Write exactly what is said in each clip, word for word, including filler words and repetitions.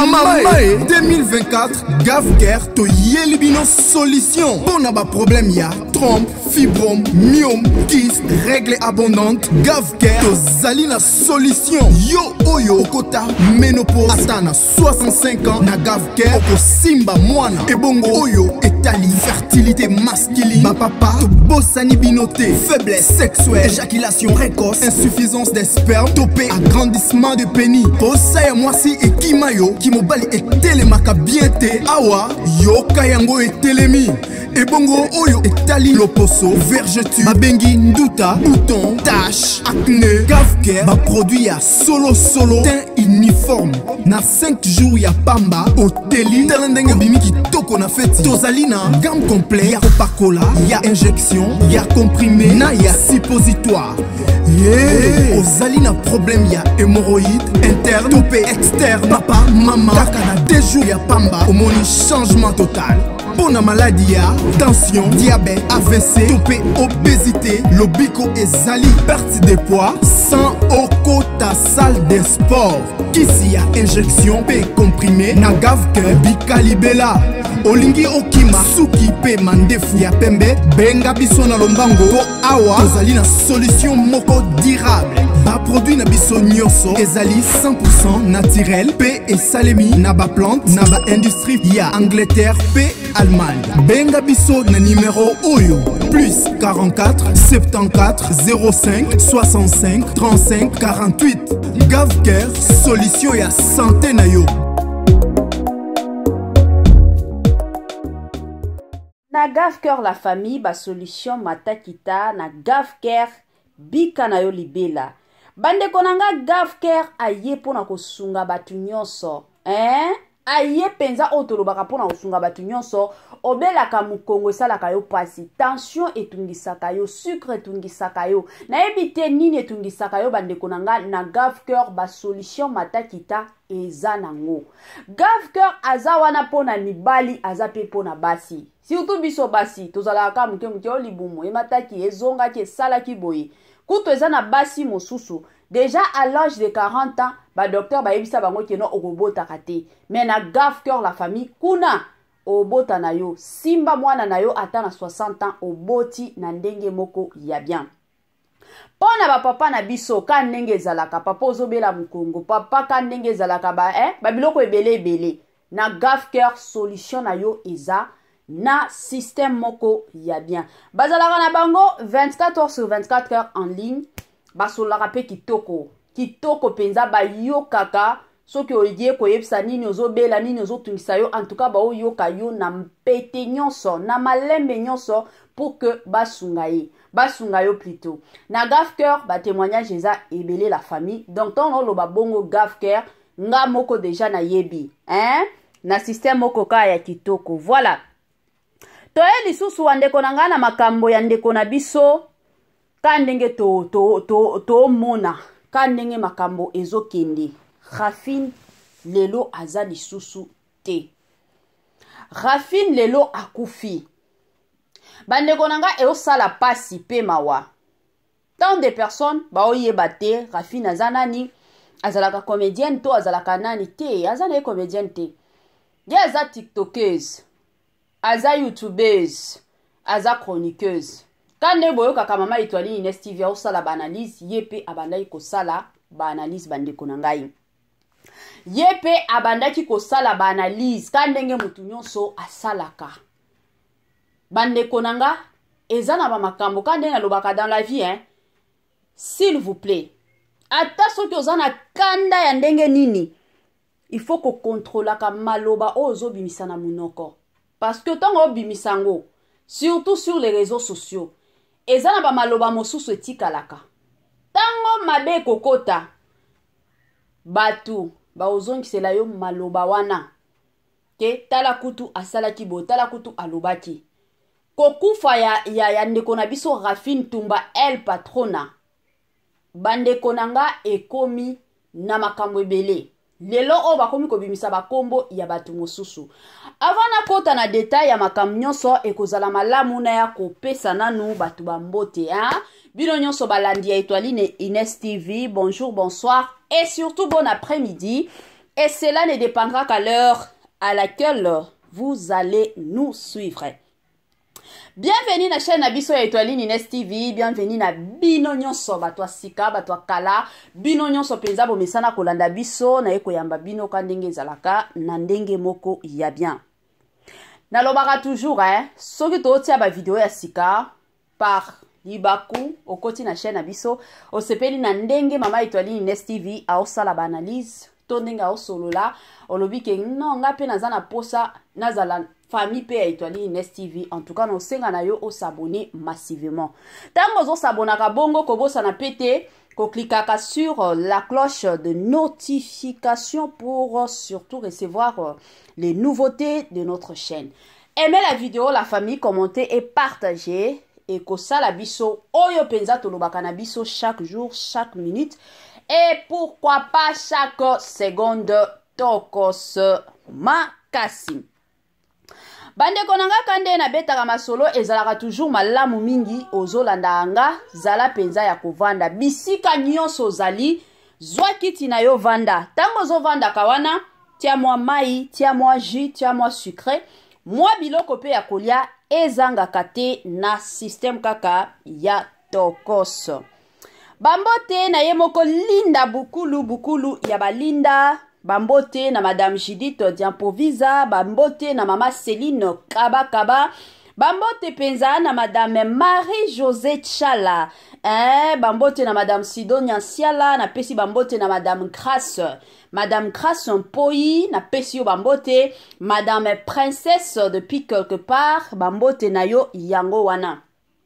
Mamae deux mille vingt-quatre Gavker to yelibino solution. Pour n'a pas problème ya trompe, fibrome, myome, kyste, règle abondante. Gavker to zali na solution. Yo oyo kota ménopause atana soixante-cinq ans na Gavker oko simba mwana. Ebongo oyo etali fertilité masculine. Ma papa to bossani binoté, faiblesse sexuelle, éjaculation précoce, insuffisance des spermes, topé agrandissement de pénis. Bossa moi si et kimayo qui mobali et télémaka bien te awa yo kayango et télémi. Ebongo oyo etali loposo, vergeture, mabengi nduta, bouton, tache, acné. Gavker ma produit ya solo solo, teint uniforme. Na cinq jours ya pamba, hoteli, telendenge bimi ki toko na feti. Tozalina, gamme complet, ya Coca-Cola, ya injection, ya comprimé, na ya suppositoire. Yeah. Ozalina problème ya hémorroïde, interne, topé, externe, papa, maman. Kaka na deux jours ya pamba, au moni changement total. Pour la maladie, tension, diabète, A V C, topé, obésité, lobico et zali, perte de poids, sans oko ta salle de sport. Kisi ya injection, P comprimé, na Gavker, bikalibela. Olingi okima, suki pe mandefu ya pembe, benga biso na lombango, po awa, tozali na solution moko durable. Ba produit na biso nyoso, ezali cent pour cent naturel, P et salemi, na ba plante, na ba industrie, ya Angleterre, P Allemagne. Benga biso na numéro oyo, plus quarante-quatre, soixante-quatorze, zéro cinq, soixante-cinq, trente-cinq, quarante-huit. Gavker, solution ya santé na yo. Na Gavker la famille ba solution matakita na Gavker bika na yo libela. Bande konanga Gavker aye pona kosunga batu nyonso. Eh? Aye penza otolobaka pona kosunga batu nyonso. Obelaka mukongo esalaka yo pasi. Tension etungisaka yo, sucre etungisaka yo. Na ebite nini etungisaka yo bande konanga na Gavker ba solution matakita eza nango. Gavker aza wana pona mibali aza pe pona basi. Surtout biso basi, tozalaka muke muke olibumu, emataki, ezongaki, esalaki boye. Kuto eza na basi mosusu, déjà à l'âge de quarante ans, ba docteur ba yebisa bango keno okobota kate. Mais na Gavker la famille, kuna obota na yo, simba mwana na yo ata na soixante ans, oboti na ndenge moko ya bien. Pona ba papa na biso, ka ndenge ezalaka, papa ozobela mukongo, papa ka ndenge ezalaka ba, eh, ba biloko ebele ebele. Na Gavker solution na yo eza na système moko ya bien. Bazalaka na bango vingt-quatre heures sur vingt-quatre heures en ligne. Basolaka pe kitoko. Kitoko penza ba yo kaka. Soki oyie koyebisa nini ozobela nini ozotungisa yo. En tout cas ba oyoka yo na mpete nyonso, na malembe nyonso pour que basunga ye. Basunga yo plutôt. Na Gavker ba témoignage eza ebele la famille. Donc ton lo ba bongo Gavker nga moko déjà na yebi. Hein? Na système moko ka ya kitoko. Voilà. Toye lisusu wandeko na nga na makambo ya ndeko na biso ka ndenge to to to to mona ka ndenge makambo ezokende. Rafine lelo aza lisusu te. Rafine lelo akufi. Bandeko na nga eosala pasi pe mawa. Tant de personnes ba oyeba te Rafine aza nani, azalaka comédienne to azalaka nani te, azana comédienne te. Dia aza tiktokeuse. Aza youtubeuse, aza chroniqueuse. Kande boyo kaka mama itwali Ines T V osala ba analyse, yepe abandaki kosala ba analyse bandeko na ngai. Yepe abandaki kosala ba analyse kandenge mutu nyonso asalaka. Bandeko na nga eza na ba makambo kande na lobaka dans la vie, hein. S'il vous plaît, ata soki ozana kanda ya ndenge nini, il faut ko contrôler ka maloba ozo bimisa na munoko. Parce que tant bimisango, surtout sur les réseaux sociaux, ezana ba maloba mosusu etikalaka. Tango mabe kokota, batu, ba ozongisela yo maloba wana. Ke tala kutu asala kibo, tala kutu alobaki. Kokufa ya ya, ya ndeko na biso Rafine Tumba el patrona. Bandeko nanga ekomi na makambo ebele. Lelo o bakomi kobimisa bakombo ya batu mosusu. Avant na kota na detail ya makambo nyonso ekozala malamu na ya kopesa nanu batu bambote, hein? Bino nyonso balandi ya Étoiline Ines T V, bonjour, bonsoir et surtout bon après-midi. Et cela ne dépendra qu'à l'heure à laquelle vous allez nous suivre. Bienvenue na chaîne Nabiso ya Étoile Nines T V, bienvenue na bino nyonso bato sika bato kala, bino nyonso penza bo mesana kolanda biso na eko yamba bino ka ndenge zalaka na ndenge moko ya bien. Na lobaka toujours hein, soki to tia ba vidéo ya sika par libaku okoti na chaîne Nabiso, o sepeli na ndenge mama Étoile Nines T V a osala ba analyse, to ndenge a osolola, olobi ke non nga pe nazana posa nazala famille P Étoile Nines T V. En tout cas, nous senga na yo o s'abonner massivement. Tango zo s'abonner ka bongo ko bosa na pété, ko cliquaka sur la cloche de notification pour surtout recevoir les nouveautés de notre chaîne. Aimez la vidéo, la famille, commentez et partagez. Et ko sala biso oyo penza tolobaka na biso chaque jour, chaque minute. Et pourquoi pas chaque seconde tokos makasi. Bande konanga kande na betaka masolo ezalaka toujours malamu mingi ozolanda anga zala penza ya kovanda bisika nyonso ozali zwa kiti na yo vanda tango zo vanda kawana tia mwa mai tia mwa jus tia mwa sucré mwa biloko pe ya kolia ezanga kate na système kaka ya tokos bambote na ye moko linda bukulu bukulu ya balinda bambote na madame Judith Diampovisa, bambote na mama Céline Kaba Kaba, bambote penza na madame Marie-Josée Chala, eh, bambote na madame Sidonia Siala, na pesi bambote na madame Grace, madame Grace Mpoi, na pesi yo bambote, madame Princesse depuis quelque part, bambote na yo yango wana.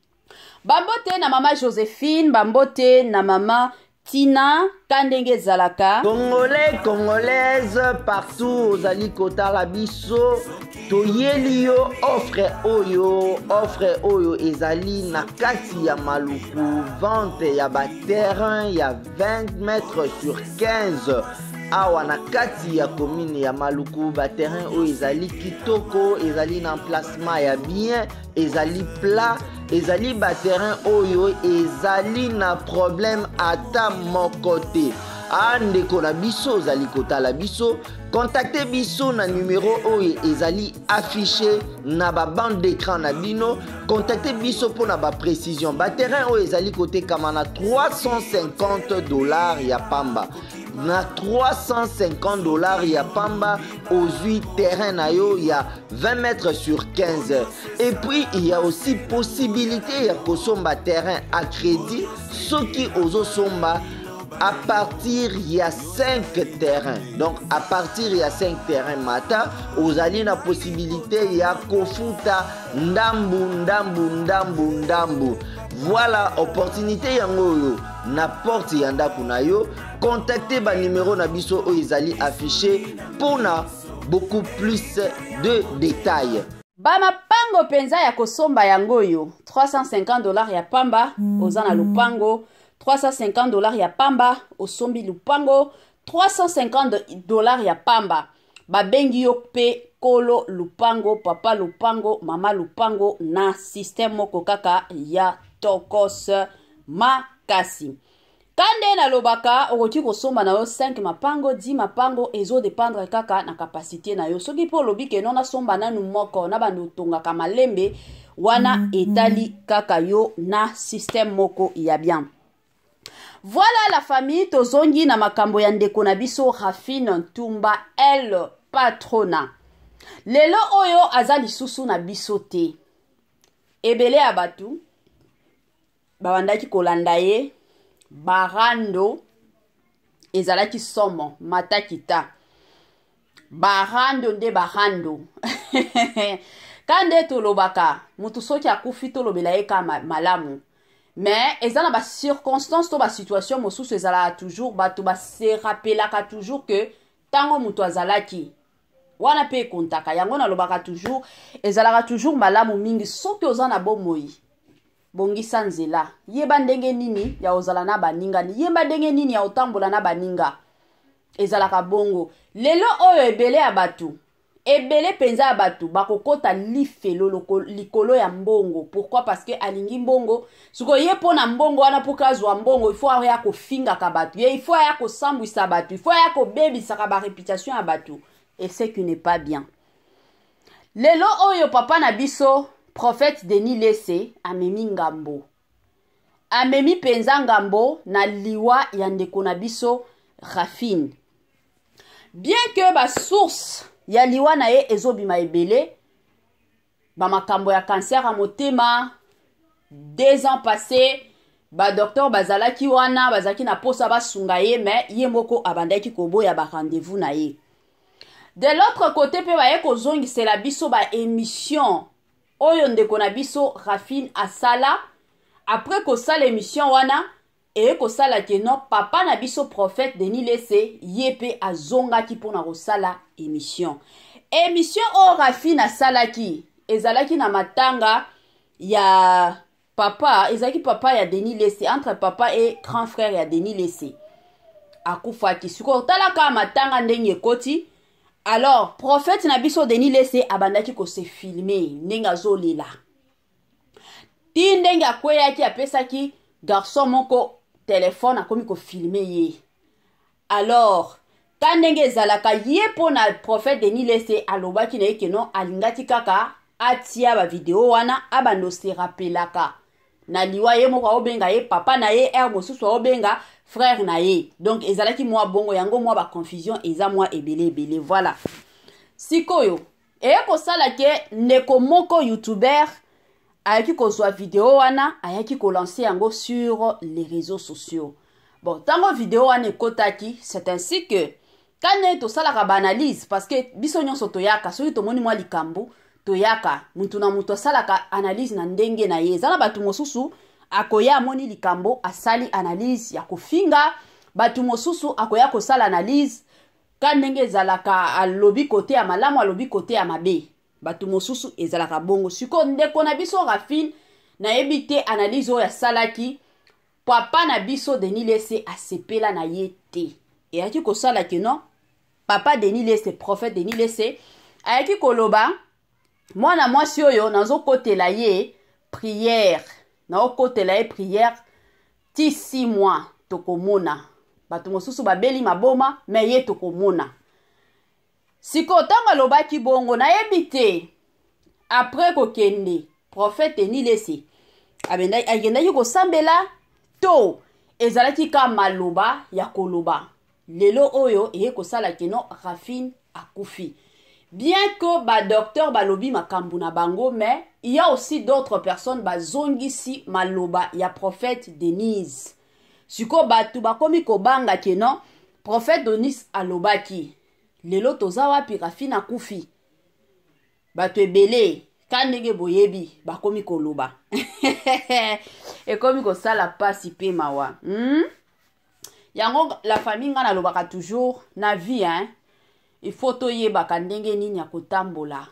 Bambote na mama Joséphine, bambote na mama Tina Kandenge Zalaka. Congolais, Congolaises, partout, Zali Kota Labiso, Toyeli yo, offre oyo, offre oyo, ezali na kati ya maluku, vente ya ba terrain, ya vingt mètres sur quinze. Awa na kati ya commune ya maluku, ba terrain oyo ezali kitoko, ezali na emplacement ya bien, ezali plat, ezali ba terrain oyo ezali na problème ata mokote. Andeko na biso zali kotala biso, contactez biso na numéro oyo ezali affiché na ba bande d'écran na bino, contactez biso pour na ba précision. Ba terrain oyo ezali kote kama na trois cent cinquante dollars ya pamba. Na trois cent cinquante dollars ya pamba aux huit terrains na yo ya vingt mètres sur quinze. Et puis il y a aussi possibilité ya kosomba terrain à crédit soki ozo somba à partir il y a cinq terrains. Donc à partir il y a cinq terrains mata ozali na possibilité ya kofuta ndambu ndambu ndambu ndambu. Voilà opportunité yango yo na porte yanda kuna yo. Contactez ba numéro na biso o ezali affiché pour na beaucoup plus de détails. Bama pango penza ya kosomba yango yo trois cent cinquante dollars ya pamba ozana lupango, trois cent cinquante dollars ya pamba osombi lupango, trois cent cinquante dollars ya pamba babengi yo pe kolo lupango, papa lupango, mama lupango na système moko kaka ya tokos makasi. Kande na lobaka okoti kosomba na yo cinq mapango, dix mapango ezo dépendre kaka na capacité na yo. Soki po lobi ke non na somba nanu moko na bando tonga kama lembe wana etali kaka yo na système moko ya bien. Voilà la famille tozongi na makambo ya ndeko na biso Rafine Ntumba el patrona. Lelo oyo azali susu na biso te. Ebele abatu bawandaki kolanda ye barando ezalaki somo matakita barando nde barando kande tolobaka mutu soki akufi tolobela ye kama malamu mais ezala ba circonstance to ba situation mosusu ezala toujours bato ba se rappelaka toujours que tango mutu azalaki wana pe kontaka yango na lobaka toujours ezalaka toujours malamu mingi soki ozana bomoi bongisa nzela yeba ndenge nini ya ozala na baninga yeba ndenge nini ya otambola na baninga ezalaka bongo lelo oyo ebele ya batu ebele penza ya bato bakokota lifelo likolo ya mbongo. Pourquoi? Parce que alingi mbongo suko ye pona mbongo wana puka azwa mbongo il faut aya kofinga ka bato ye il faut aya kosambwisa bato il faut aya kobebisa ka ba réputation ya bato et ce qui n'est pas bien. Lelo oyo papa na biso prophète Denis Lese amemi ngambo amemi penza ngambo na liwa ya ndeko na biso Rafine. Bien que ba source ya liwa na ye ezobima ebele ba makambo ya cancer a motema deux ans passés ba docteur bazalaki wana bazaki na posa basunga ye mais ye moko abandaki koboya ba rendez-vous na ye. De l'autre côté pe ba ye kozongisela biso ba émission oyo ndeko na biso Rafine asala après ko sala émission wana et ko sala ke non papa na biso prophète Denis Lese yepe azonga ki pona ko sala émission émission o Rafine asala ki ezalaki na matanga ya papa ezalaki papa ya Denis Lese entre papa et grand frère ya Denis Lese akufaki suko talaka matanga ndenge koti. Alors prophète na biso Denis Lese abandaki ko se filmer ndenge zolela ti ndenge akweyaki apesaki garçon moko téléphone akomi ko filmer ye. Alors quand ndenge ezalaka ye pona prophète Denis Lese alobaki na yeke non alingati kaka atia ba video wana abando se rappelaka na liwa ye moko obenga ye papa na ye er mosusu obenga frère na ye. Donc ezalaki mwa bongo yango mwa ba confusion eza mwa ebele ebele. Voilà sikoyo e ko sala ke ndeko moko youtuber ayaki kozwa video wana ayaki ko lancer yango sur les réseaux sociaux. Bon tango video wana ekotaki c'est ainsi que quand to sala ka analyse parce que biso nyonso toyaka soki tomoni mwa likambo toyaka mutu na mutu sala ka analyse na ndenge na ye zana batu mosusu akoya moni likambo asali analyse ya kofinga batu mosusu akoya ko sala analyse ka ndenge zalaka alobi kote ya malamu alobi kote ya mabe batu mosusu ezalaka bongo siko ndeko na biso Rafine na ebite analyse o ya salaki papa na biso Denis Lese asepela na ye te e yaki ko sala ke non papa Denis Lese prophète Denis Lese ayaki koloba mwana mwasi oyo nazo kotela ye prière na okotela ye prière ti six mois tokomona batu mosusu babeli maboma me ye tokomona siko tango alobaki bongo na yebite après kokende prophète Denis Lese abenda agendaki kosambela to ezalaki ka maloba ya koloba lelo oyo eye kosala keno Rafine akufi. Bien que ba docteur balobi makambu na bango mais il y a aussi d'autres personnes bazongisi maloba ya prophète Denis. Siko batu bakomi kobanga keno prophète Denis alobaki lelo toza wapi Rafine akufi. Batu ebele kandenge boyebi bakomi koloba. Et komi ko sala pasi pe mawa. Hmm? Yango la famille ngana lobaka toujours na vie hein. Il faut toyebaka ndenge nini ya kotambola.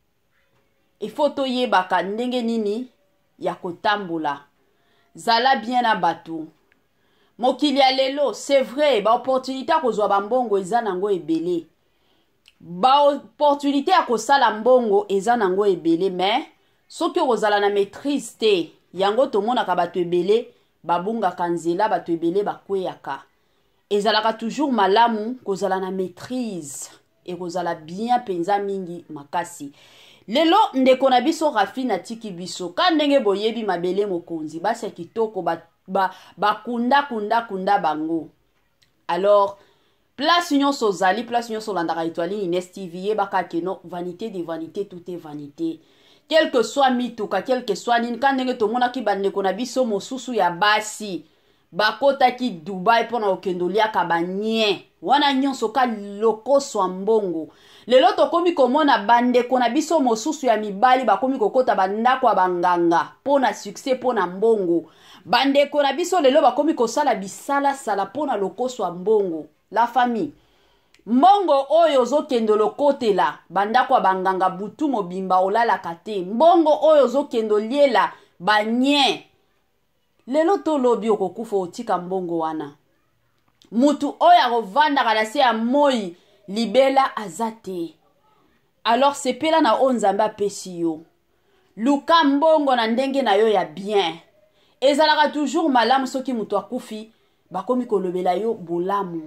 Il faut toyebaka ndenge nini ya kotambola. Zala bien na batu. Mokili ya lelo, c'est vrai, ba opportunité kozwa bambongo eza nango ebele. Ba opportunité ya kosala mbongo eza nango ebele mais soki ozala na maîtrise te yango tomonaka bato ebele babungaka nzela bato ebele bakweyaka. Ezalaka toujours malamu kozala na maîtrise et kozala bien penza mingi makasi. Lelo ndeko na biso Rafine atiki biso ka ndenge boyebi mabele mokonzi basi ya kitoko ba, ba, ba kunda kunda kunda bango. Alors place nyonso zali place nyonso landaka étoile Ines T V yebaka keno vanité de vanité tout est vanité. Quel que soit mituka quel que soit nini ka ndenge tomonaki bandeko na biso mosusu ya basi bakota ki Dubai pona okendolia kabanye wana nyonso ka lokoso mbongo. Lelo tokomi komona bandeko na biso mosusu ya mibali bakomi kokota bandako ya banganga pona succès pona mbongo. Bandeko na biso lelo bakomi kosala bisala sala pona lokoso mbongo. La famille mbongo oyo zokendo lokotela bandako ya banganga butu mobimba olala kate mbongo oyo zokendo liela banye. Lelo to lobi okokufa otika mbongo wana. Mutu oya rovanda kada se ya moi libela azate. alors sepela na o nzambe apesi yo luka mbongo na ndenge na yo ya bien ezalaka toujours malamu soki mutu akufi bakomi kolobela yo bolamu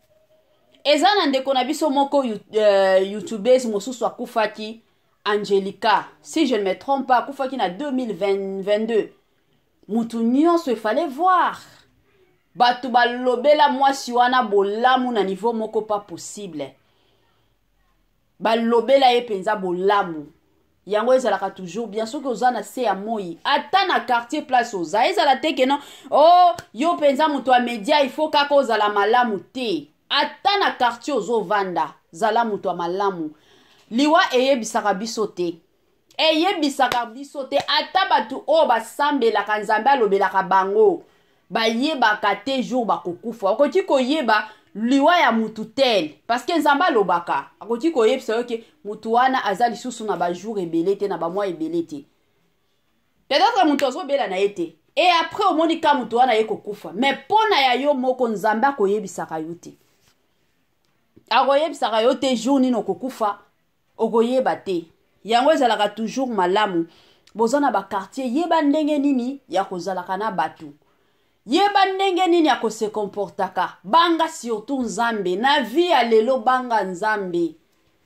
eza na ndeko na biso moko uh, youtubeuse mosusu akufaki Angelica, si je ne me trompe pas, akufaki na deux mille vingt-deux. Mutu nyonso il fallait voir. Batu balobela mwasi wana bolamu na niveau moko pas possible. Balobela ye penza bolamu. Yango ezalaka toujours bien sûr que ozana se ya moi. Ata na quartier place oza ezala te ke non. Oh, yo penza mutu a media il faut kako ozala malamu te. Ata na quartier ozo vanda zala mutu a malamu. Liwa eyebisaka biso te. Eyebisaka biso te ata batu o basambelaka nzambe alobelaka bango. Bayebaka te jour bakokufa. Okoti koyeba liwa ya mutu tel. Parce que nzambe alobaka. Okoti koyebisa yoke mutu wana aza lisusu na ba jour ebele te na ba mois ebele te. Peut-être mutu ozo bela na ete. Et après omoni ka mutu wana ye kokufa. Mais pona ya yo moko nzambe akoyebisaka yo te. Akoyebisaka yo te jour nino kokufa. Ogoyeba te. Yango ezalaka toujours malamu. Bozana ba quartier yeba ndenge nini ya kozalaka na batu. Yeba ndenge nini ya kose comportaka. Banga surtout nzambe. Na vie ya lelo banga nzambe.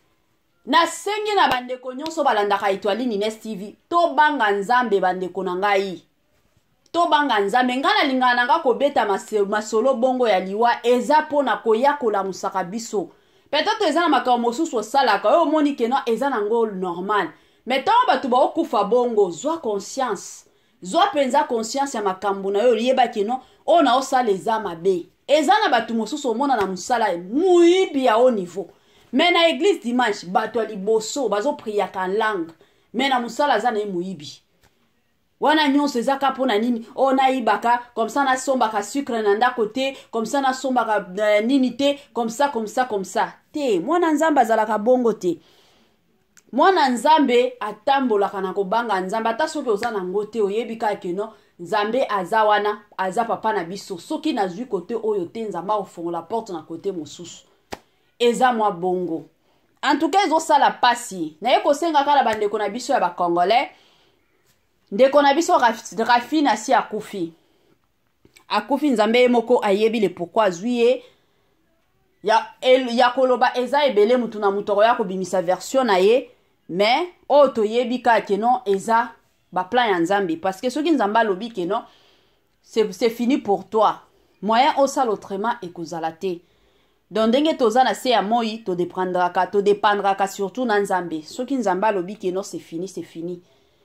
Na sengi na bandeko nyonso balandaka Etoile Nines T V. To banga nzambe bandeko na ngai. To banga nzambe. Nga na lingana nga kobeta masolo bongo ya liwa. Eza pona koyakola musaka biso. Peut-être eza na makambo mosusu osalaka oyo omoni ke non eza nango normal. Mais tant batu ba okufa bongo zwa conscience. Zwa penza conscience ya makambo na yo yeba ke non ona osala eza mabe. Eza na batu mosusu omona na musala muibi ya au niveau. Mais na église dimanche batu liboso bazo prier en langue. Mais na musala za na muibi. Wana nyonso ezaka pona nini ona ibaka comme ça na sombaka sucre na nda côté comme ça na sombaka uh, nini te comme ça comme ça comme ça te mwana nzambe azalaka bongo te mwana nzambe atambolaka na kobanga nzambe ata soki oza na ngote oyebika ke no nzambe aza wana aza papa na biso soki nazwi côté oyo te nzambe ofongola porte na côté mosusu eza mwa bongo en tout cas ezo sala pasi na ye kosenga kala bandeko na biso ya ba congolais. Ndeko na biso Rafine asi akufi. Akufi nzambe moko ayebi le pourquoi azwiye. Ya, el, ya koloba eza ebele mutu na mutoro ya kobimisa version na ye. Mais, o to yebi ka kenon eza ba plan ya nzambe. Parce que soki nzamba lobi kenon, c'est fini pour toi. Moyen osal autrement et kozala te. Donc ndenge toza na se ya moi, to dépendra to dépendra surtout na nzambe. Soki nzamba lobi kenon c'est fini, c'est fini.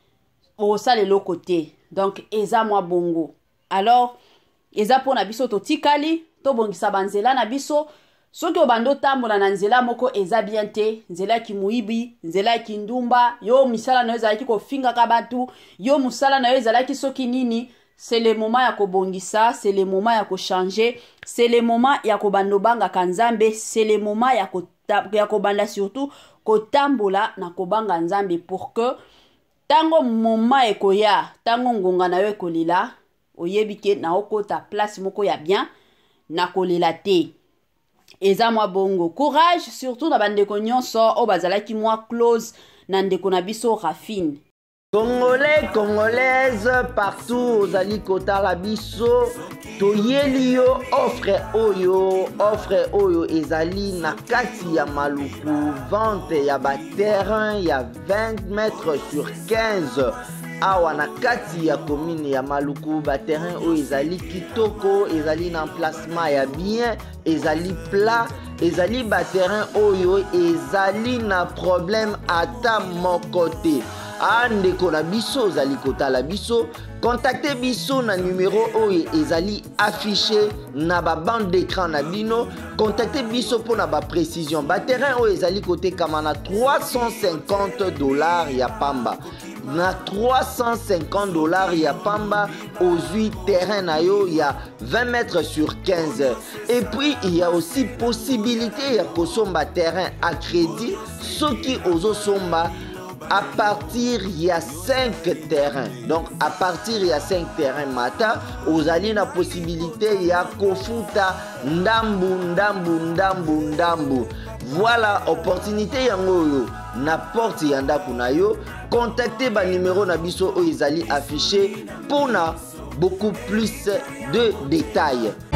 O ça le côté donc eza mwa bongo alors eza pona biso to tikali to bongisa banzela na biso soki obando tambola na nzela moko eza bien te nzela ki muibi nzela ki ndumba yo misala na ezala ki ko finga ka batu yo musala na ezala ki soki nini c'est le moment ya ko bongisa c'est le moment ya ko changer c'est le moment ya ko bando banga kanzambe c'est le moment ya ko ya ko banda surtout ko tambola na ko banga nzambe pour que tango moma ekoya tango ngonga na yo ekolila oyebike na okota place moko ya bien na kolila te eza mwa bongo courage surtout na bandeko nyonso o bazalaki mwa close na ndeko na biso Rafine. Congolais, Congolaises, partout, ozali kotala biso, toyeli yo offre oyo, offre oyo ezali na kati ya maluku, vente ya ba terrain ya vingt mètres sur quinze. Awa na kati ya commune ya maluku ba terrain oyo ezali kitoko, ezali na emplacement ya bien, ezali plat, ezali ba terrain oyo ezali na problème ata moko te. Andeko na biso ozali kotala biso, contactez biso na numéro oyo ezali affiché na ba bande d'écran na bino, contactez biso pour na ba précision. Ba terrain oyo ezali kote kama na trois cent cinquante dollars ya pamba. Na trois cent cinquante dollars ya pamba ozui terrain na yo ya vingt mètres sur quinze. Et puis il y a aussi possibilité ya kosomba terrain à crédit soki ozo somba à partir il y a cinq terrains. Donc à partir il y a cinq terrains mata, vous avez la possibilité il y a kofuta ndambu ndambu ndambu ndambu. Voilà, opportunité yango oyo na porte ya ndako na yo. Contactez ba numéro na biso oyo ezali affiché pour na beaucoup plus de détails.